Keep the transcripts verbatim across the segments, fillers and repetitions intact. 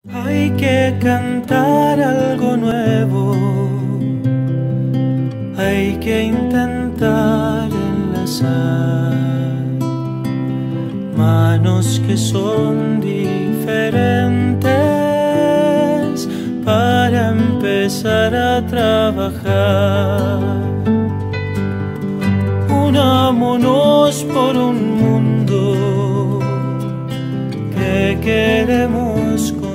Hay que cantar algo nuevo, hay que intentar enlazar manos que son diferentes para empezar a trabajar. Unámonos por un mundo que queremos construir.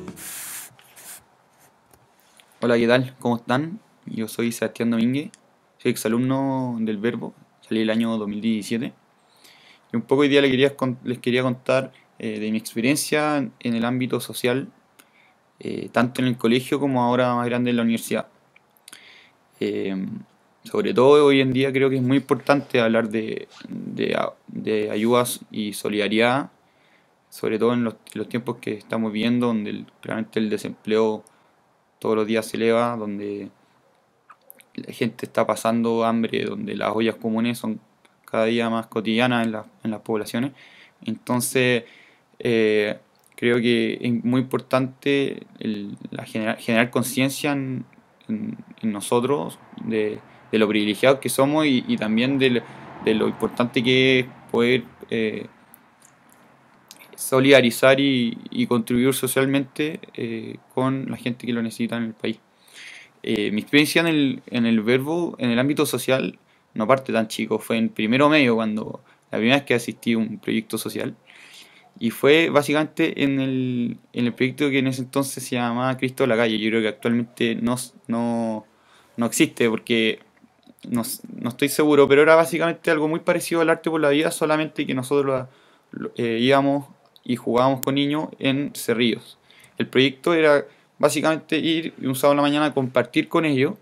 Hola, ¿qué tal? ¿Cómo están? Yo soy Sebastián Domínguez, soy exalumno del Verbo, salí el año dos mil diecisiete. Y un poco hoy día les quería, les quería contar eh, de mi experiencia en el ámbito social, eh, tanto en el colegio como ahora más grande en la universidad. Eh, sobre todo hoy en día creo que es muy importante hablar de, de, de ayudas y solidaridad, sobre todo en los, en los tiempos que estamos viviendo, donde el, realmente el desempleo todos los días se eleva, donde la gente está pasando hambre, donde las ollas comunes son cada día más cotidianas en, la, en las poblaciones. Entonces, eh, creo que es muy importante el, la generar, generar conciencia en, en, en nosotros de, de lo privilegiados que somos y, y también de lo, de lo importante que es poder eh, solidarizar y, y contribuir socialmente eh, con la gente que lo necesita en el país. Eh, mi experiencia en el, en el Verbo, en el ámbito social, no parte tan chico, fue en primero medio cuando la primera vez que asistí a un proyecto social. Y fue básicamente en el, en el proyecto que en ese entonces se llamaba Cristo de la Calle. Yo creo que actualmente no, no, no existe porque no, no estoy seguro, pero era básicamente algo muy parecido al Arte por la Vida, solamente que nosotros eh, íbamos y jugábamos con niños en Cerrillos. El proyecto era básicamente ir un sábado en la mañana a compartir con ellos,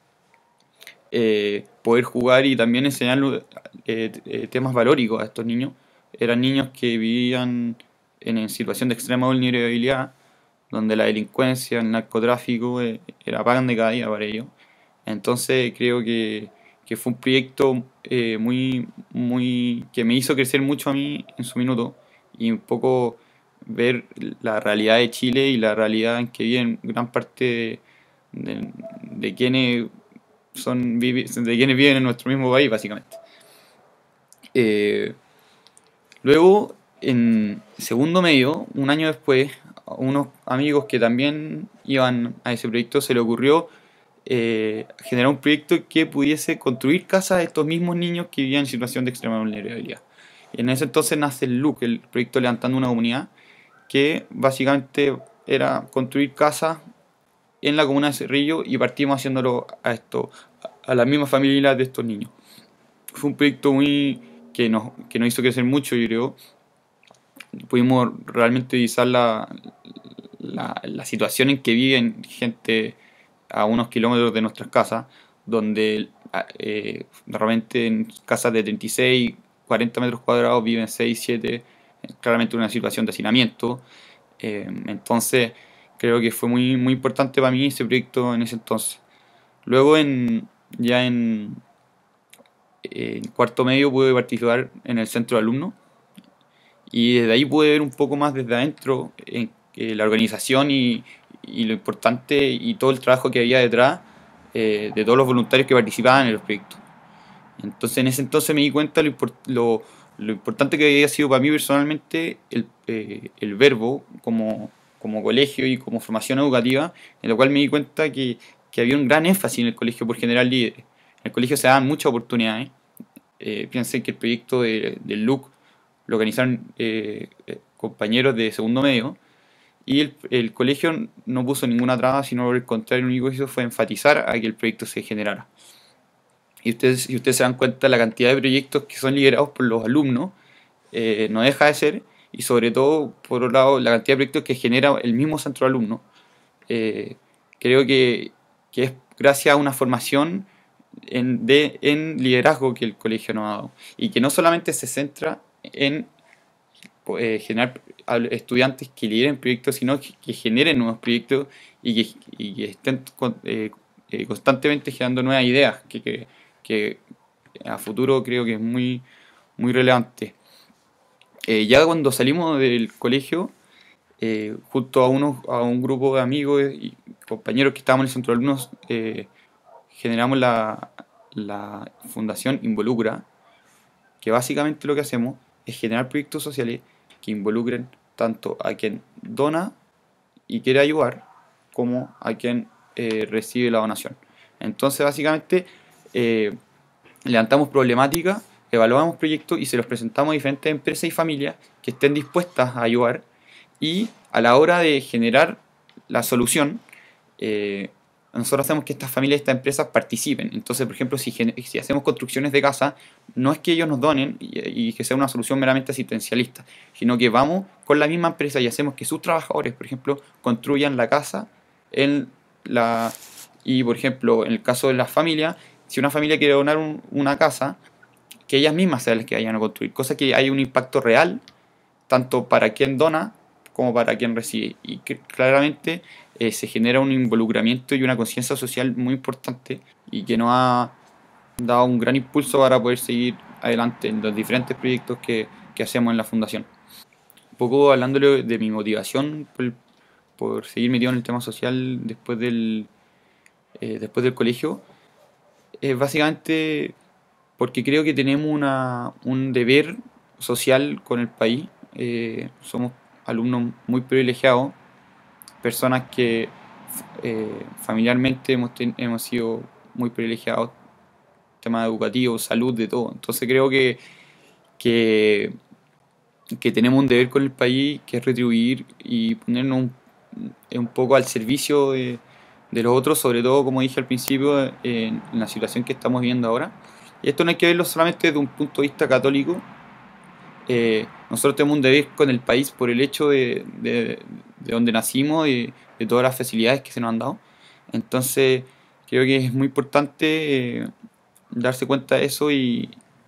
eh, poder jugar y también enseñar eh, eh, temas valóricos a estos niños. Eran niños que vivían en, en situación de extrema vulnerabilidad, donde la delincuencia, el narcotráfico eh, era pan de cada día para ellos. Entonces creo que, que fue un proyecto eh, muy, muy que me hizo crecer mucho a mí en su minuto y un poco ver la realidad de Chile y la realidad en que viven gran parte de, de, de quienes son de quienes viven en nuestro mismo país básicamente. Eh, luego en segundo medio, un año después, a unos amigos que también iban a ese proyecto se le ocurrió eh, generar un proyecto que pudiese construir casas a estos mismos niños que vivían en situación de extrema vulnerabilidad. Y en ese entonces nace el L U C, el proyecto Levantando una Comunidad, que básicamente era construir casas en la comuna de Cerrillo y partimos haciéndolo a esto, a las mismas familias de estos niños. Fue un proyecto muy que nos, que nos hizo crecer mucho, yo creo. Pudimos realmente divisar la, la, la situación en que viven gente a unos kilómetros de nuestras casas, donde eh, realmente en casas de treinta y seis, cuarenta metros cuadrados viven seis, siete, claramente una situación de hacinamiento. Eh, entonces creo que fue muy, muy importante para mí ese proyecto en ese entonces. Luego en, ya en, en cuarto medio pude participar en el centro de alumnos y desde ahí pude ver un poco más desde adentro en, eh, la organización y, y, lo importante y todo el trabajo que había detrás eh, de todos los voluntarios que participaban en los proyectos. Entonces en ese entonces me di cuenta lo, lo, lo importante que había sido para mí personalmente el, eh, el Verbo como, como colegio y como formación educativa, en lo cual me di cuenta que, que había un gran énfasis en el colegio por generar líderes. En el colegio se daban muchas oportunidades. Eh, piensen que el proyecto de, del L U C lo organizaron eh, compañeros de segundo medio y el, el colegio no puso ninguna traba, sino por el contrario, lo único que hizo fue enfatizar a que el proyecto se generara. Y ustedes, si ustedes se dan cuenta, la cantidad de proyectos que son liderados por los alumnos eh, no deja de ser, y sobre todo, por otro lado, la cantidad de proyectos que genera el mismo centro de alumnos. Eh, creo que, que es gracias a una formación en, de, en liderazgo que el colegio nos ha dado, y que no solamente se centra en eh, generar estudiantes que lideren proyectos, sino que, que generen nuevos proyectos y que, y que estén eh, eh, constantemente generando nuevas ideas, que, que, que a futuro creo que es muy, muy relevante. Eh, ya cuando salimos del colegio, eh, junto a, unos, a un grupo de amigos y compañeros que estábamos en el centro de alumnos, eh, generamos la, la Fundación Involucra, que básicamente lo que hacemos es generar proyectos sociales que involucren tanto a quien dona y quiere ayudar como a quien eh, recibe la donación. Entonces básicamente eh, levantamos problemáticas, evaluamos proyectos y se los presentamos a diferentes empresas y familias que estén dispuestas a ayudar, y a la hora de generar la solución, eh, nosotros hacemos que estas familias y estas empresas participen. Entonces, por ejemplo, si, si hacemos construcciones de casa, no es que ellos nos donen y, y que sea una solución meramente asistencialista, sino que vamos con la misma empresa y hacemos que sus trabajadores, por ejemplo, construyan la casa en la... Y, por ejemplo, en el caso de las familias, si una familia quiere donar un, una casa, que ellas mismas sean las que vayan a construir, cosa que hay un impacto real, tanto para quien dona como para quien recibe. Y que claramente eh, se genera un involucramiento y una conciencia social muy importante y que nos ha dado un gran impulso para poder seguir adelante en los diferentes proyectos que, que hacemos en la fundación. Un poco hablándole de mi motivación por, por seguir metido en el tema social después del, eh, después del colegio, es básicamente porque creo que tenemos una, un deber social con el país. Eh, somos alumnos muy privilegiados, personas que eh, familiarmente hemos, ten, hemos sido muy privilegiados, temas educativos, salud, de todo. Entonces creo que, que, que tenemos un deber con el país, que es retribuir y ponernos un, un poco al servicio de, de los otros, sobre todo, como dije al principio, en, en la situación que estamos viviendo ahora. Y esto no hay que verlo solamente desde un punto de vista católico. Eh, nosotros tenemos un deber con el país por el hecho de, de, de donde nacimos y de, de todas las facilidades que se nos han dado. Entonces creo que es muy importante eh, darse cuenta de eso y,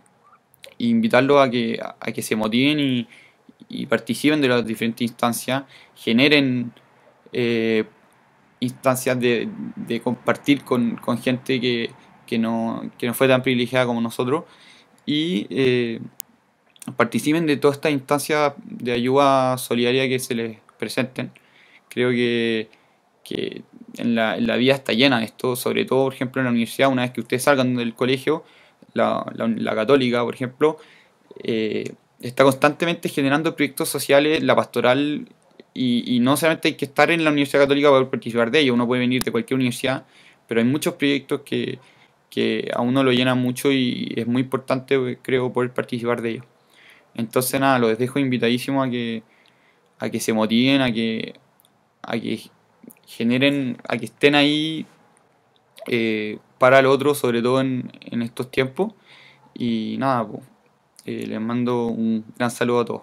y invitarlos a que, a que se motiven y, y participen de las diferentes instancias, generen eh, instancias de, de compartir con, con gente que, que, no, que no fue tan privilegiada como nosotros, y eh, participen de todas estas instancias de ayuda solidaria que se les presenten. Creo que, que en, la, en la vida está llena de esto, sobre todo, por ejemplo, en la universidad. Una vez que ustedes salgan del colegio, la, la, la católica, por ejemplo, eh, está constantemente generando proyectos sociales, la pastoral, y, y no solamente hay que estar en la Universidad Católica para poder participar de ello. Uno puede venir de cualquier universidad, pero hay muchos proyectos que, que a uno lo llenan mucho y es muy importante, creo, poder participar de ellos. Entonces nada, los dejo invitadísimos a que, a que se motiven, a que, a que generen, a que estén ahí eh, para el otro, sobre todo en, en estos tiempos. Y nada, pues, eh, les mando un gran saludo a todos.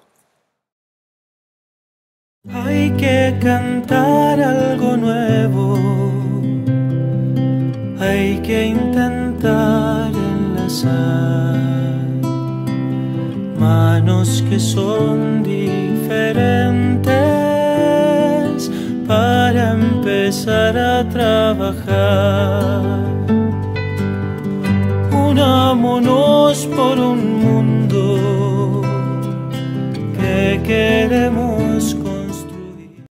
Hay que cantar algo nuevo, hay que intentar enlazar manos que son diferentes para empezar a trabajar. Unámonos por un mundo que queremos